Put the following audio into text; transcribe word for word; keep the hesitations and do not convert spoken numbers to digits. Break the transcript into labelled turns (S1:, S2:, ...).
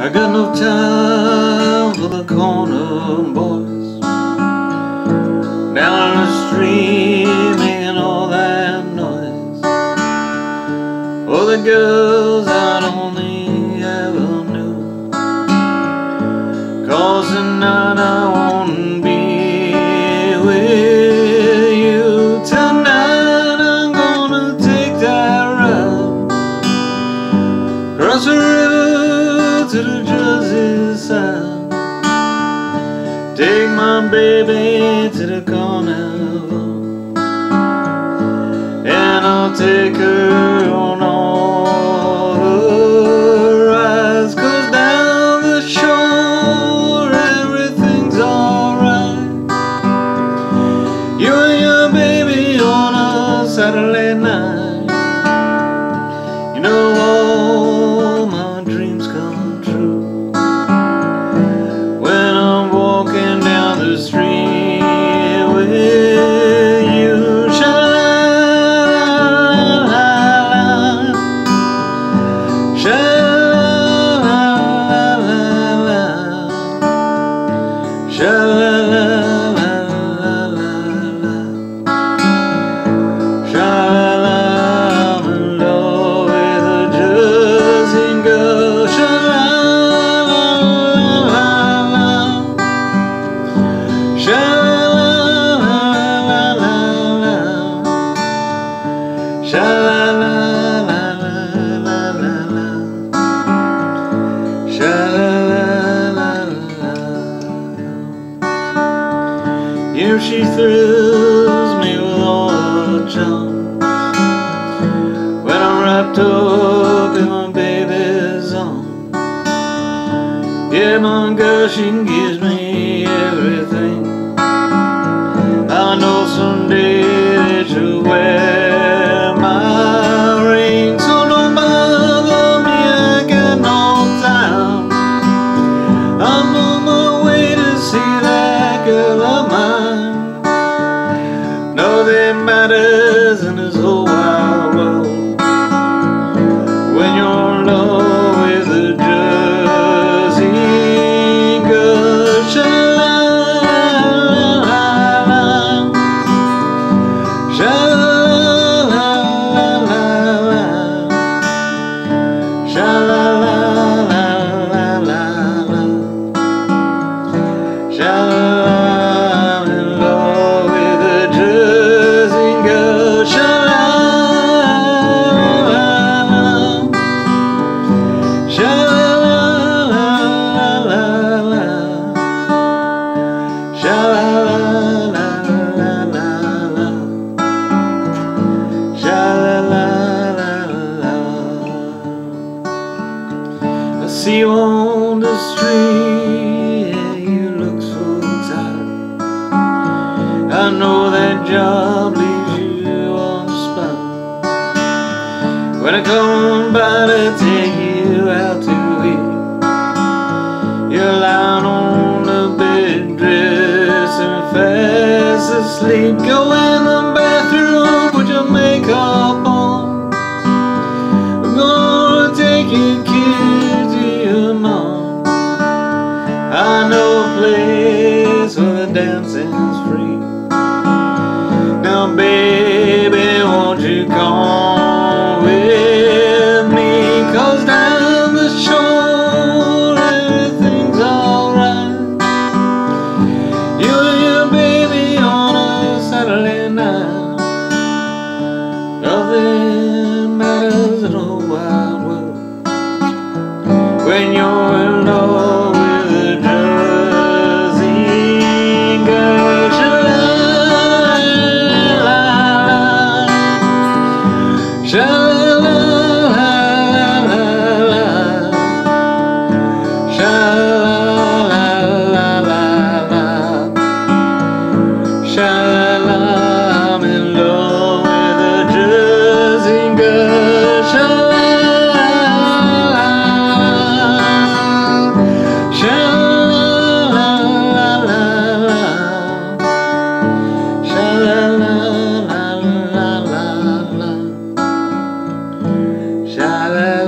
S1: I got no time for the corner boys down the street making all that noise, or the girls out on the avenue, 'cause tonight I won't be with you. Tonight I'm gonna take that ride across the river to the Jersey side, take my baby to the carnival, and I'll take her on all the rides, 'cause down the shore everything's alright. You and your baby on a Saturday night, you know all my dreams come true when I'm walking down the street with you. Sha-la-la-la-la, sha-la-la-la-la, sha-la-la-la-la-la, sha-la-la, I'm in love with a Jersey girl. Sha-la-la-la-la, sha-la-la-la-la, sha-la-la-la-la-la, sha-la-la-la-la. You know she thrills me with all her charms when I'm wrapped up in my baby's arms. Yeah, my girl, she gives me everything. I know someday that you'll wear my ring, so don't bother me, I got no time. I'm on my way to see that girl of mine. Nothing matters in this whole wide world when you're in love with a Jersey girl. Sha-la-la-la-la, sha-la-la-la-la, sha-la-la-la-la-la, sha-la-la. I'm in love with a Jersey girl. Sha-la-la-la-la, sha-la-la-la-la, sha-la-la-la-la-la, sha-la-la-la-la. I see you on the street and you look so tired. I know that job leaves you on the spot. When I come by to take you out to eat, you're lying on the bed dressing fast asleep. Go in the bathroom, put your makeup on. We're gonna take your kids to your mom. I know a place where the dancing's free. Now baby, won't you come with me, 'cause down the shore everything's alright. You and your baby on a Saturday night, nothing matters in the whole wide world when you're in love with a Jersey girl. Sha-la-la-la-la, sha-la-la-la-la, sha-la-la-la-la, sha-la-la. I'm in love with a Jersey girl. Sha-la-la-la, sha-la-la-la-la, sha-la-la-la-la-la, sha-la-la.